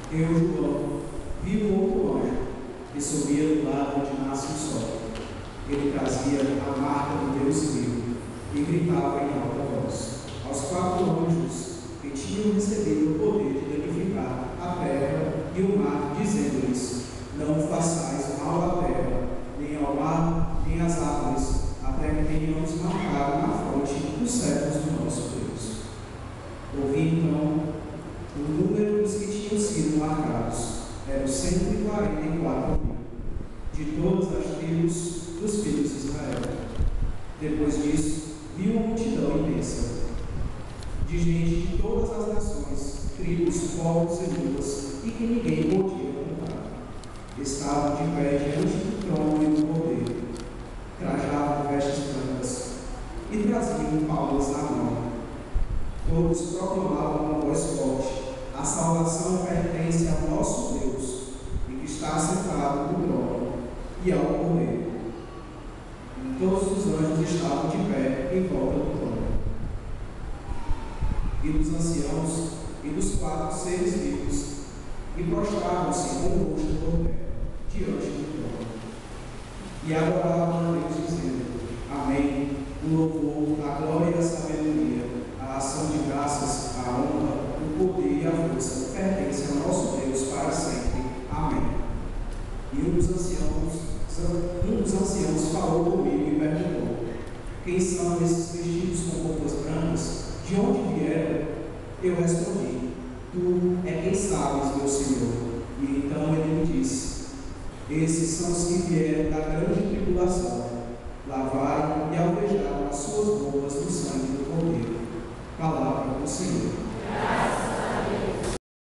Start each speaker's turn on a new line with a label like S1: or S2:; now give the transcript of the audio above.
S1: Eu, João, vi um outro anjo que subia do lado onde nasce o sol. Ele trazia a marca do Deus vivo e gritava em alta voz aos 4 anjos que tinham recebido o poder de danificar a terra e o mar, dizendo-lhes: não façais mal à terra, nem ao mar, nem às árvores, até que tenhamos marcado na fronte dos servos do nosso Deus. Ouvi então o número dos que tinham sido marcados. Eram 144.000, de todas as tribos dos filhos de Israel. Depois disso, vi uma multidão imensa, de gente de todas as nações, tribos, povos e línguas, e que ninguém podia contar. Estavam de pé diante do trono e do poder, trajavam vestes brancas e traziam palmas na mão. Todos proclamavam com voz forte: a salvação pertence ao nosso Deus, e que está sentado no trono, e ao poder. E todos os anjos estavam de pé em volta do trono, e dos anciãos e dos 4 seres vivos, e prostravam-se com o rosto por terra diante do trono, e adoravam a Deus, dizendo: amém, o louvor, a glória e a sabedoria, a ação de graças, a honra, o poder e a força pertencem ao nosso Deus para sempre. Amém. E um dos anciãos falou comigo e perguntou: quem são esses vestidos com roupas brancas? De onde vieram? Eu respondi: tu é quem sabes, meu Senhor. E então ele me disse: esses são os que vieram da grande tribulação, lavaram e alvejaram as suas roupas no sangue do Cordeiro. Palavra do Senhor.